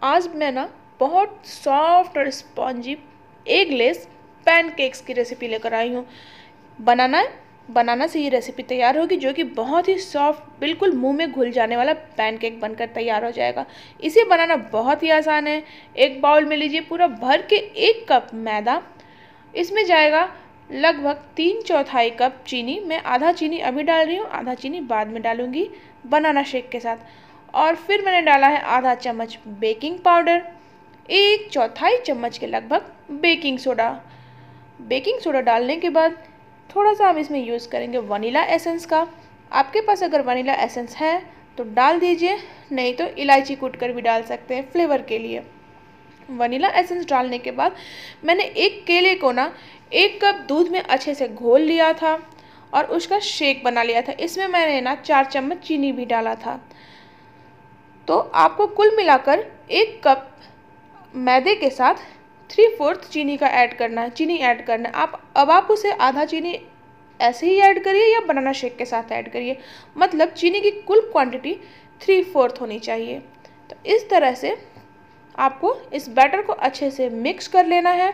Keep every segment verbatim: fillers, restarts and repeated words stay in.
आज मैं ना बहुत सॉफ्ट और स्पॉन्जी एगलेस पैनकेक्स की रेसिपी लेकर आई हूँ। बनाना बनाना से ये रेसिपी तैयार होगी, जो कि बहुत ही सॉफ्ट, बिल्कुल मुंह में घुल जाने वाला पैनकेक बनकर तैयार हो जाएगा। इसे बनाना बहुत ही आसान है। एक बाउल में लीजिए पूरा भर के एक कप मैदा। इसमें जाएगा लगभग तीन चौथाई कप चीनी। मैं आधा चीनी अभी डाल रही हूँ, आधा चीनी बाद में डालूंगी बनाना शेक के साथ। और फिर मैंने डाला है आधा चम्मच बेकिंग पाउडर, एक चौथाई चम्मच के लगभग बेकिंग सोडा। बेकिंग सोडा डालने के बाद थोड़ा सा हम इसमें यूज़ करेंगे वनीला एसेंस का। आपके पास अगर वनीला एसेंस है तो डाल दीजिए, नहीं तो इलायची कूट कर भी डाल सकते हैं फ्लेवर के लिए। वनीला एसेंस डालने के बाद मैंने एक केले को ना एक कप दूध में अच्छे से घोल लिया था और उसका शेक बना लिया था। इसमें मैंने ना चार चम्मच चीनी भी डाला था। तो आपको कुल मिलाकर एक कप मैदे के साथ थ्री फोर्थ चीनी का ऐड करना है चीनी ऐड करना है आप अब आप उसे आधा चीनी ऐसे ही ऐड करिए या बनाना शेक के साथ ऐड करिए, मतलब चीनी की कुल क्वांटिटी थ्री फोर्थ होनी चाहिए। तो इस तरह से आपको इस बैटर को अच्छे से मिक्स कर लेना है।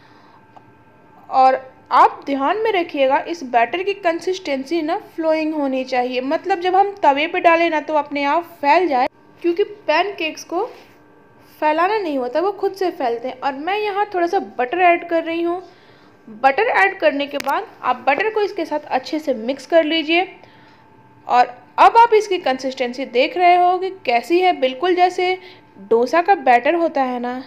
और आप ध्यान में रखिएगा, इस बैटर की कंसिस्टेंसी ना फ्लोइंग होनी चाहिए, मतलब जब हम तवे पे डालें ना तो अपने आप फैल जाए, क्योंकि पैनकेक्स को फैलाना नहीं होता, वो खुद से फैलते हैं। और मैं यहाँ थोड़ा सा बटर ऐड कर रही हूँ। बटर ऐड करने के बाद आप बटर को इसके साथ अच्छे से मिक्स कर लीजिए। और अब आप इसकी कंसिस्टेंसी देख रहे हो कि कैसी है, बिल्कुल जैसे डोसा का बैटर होता है ना,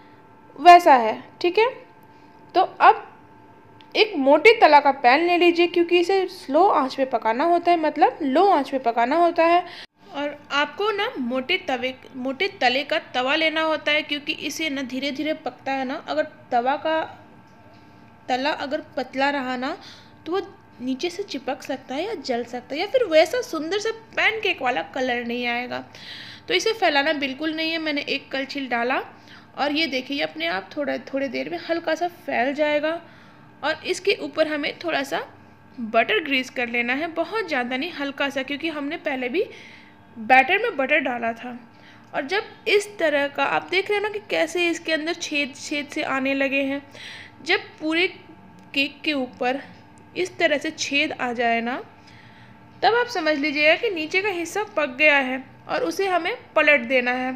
वैसा है। ठीक है, तो अब एक मोटे तला का पैन ले लीजिए, क्योंकि इसे स्लो आंच पे पकाना होता है, मतलब लो आंच पे पकाना होता है। और आपको ना मोटे तवे मोटे तले का तवा लेना होता है, क्योंकि इसे ना धीरे धीरे पकता है ना। अगर तवा का तला अगर पतला रहा ना तो वो नीचे से चिपक सकता है या जल सकता है, या फिर वैसा सुंदर सा पैनकेक वाला कलर नहीं आएगा। तो इसे फैलाना बिल्कुल नहीं है। मैंने एक कलछिल डाला और ये देखिए अपने आप थोड़ा थोड़ी देर में हल्का सा फैल जाएगा। और इसके ऊपर हमें थोड़ा सा बटर ग्रीस कर लेना है, बहुत ज़्यादा नहीं, हल्का सा, क्योंकि हमने पहले भी बैटर में बटर डाला था। और जब इस तरह का आप देख रहे हैं ना कि कैसे इसके अंदर छेद छेद से आने लगे हैं, जब पूरे केक के ऊपर इस तरह से छेद आ जाए ना, तब आप समझ लीजिएगा कि नीचे का हिस्सा पक गया है और उसे हमें पलट देना है।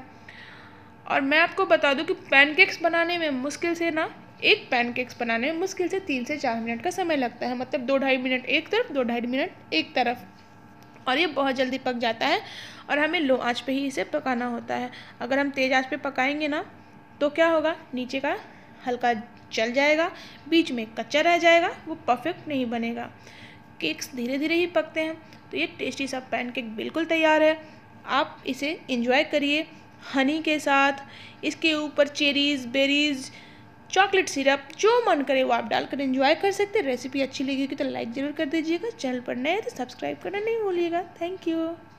और मैं आपको बता दूं कि पैनकेक्स बनाने में मुश्किल से ना एक पैनकेक्स बनाने में मुश्किल से तीन से चार मिनट का समय लगता है, मतलब दो ढाई मिनट एक तरफ, दो ढाई मिनट एक तरफ। और ये बहुत जल्दी पक जाता है और हमें लो आंच पे ही इसे पकाना होता है। अगर हम तेज़ आंच पे पकाएंगे ना तो क्या होगा, नीचे का हल्का जल जाएगा, बीच में कच्चा रह जाएगा, वो परफेक्ट नहीं बनेगा। केक्स धीरे धीरे ही पकते हैं। तो ये टेस्टी सा पैनकेक बिल्कुल तैयार है। आप इसे एंजॉय करिए हनी के साथ। इसके ऊपर चेरीज़, बेरीज़, चॉकलेट सिरप, जो मन करे वो आप डालकर एंजॉय कर सकते हैं। रेसिपी अच्छी लगेगी तो लाइक ज़रूर कर दीजिएगा। चैनल पर नए तो सब्सक्राइब करना नहीं भूलिएगा। Thank you.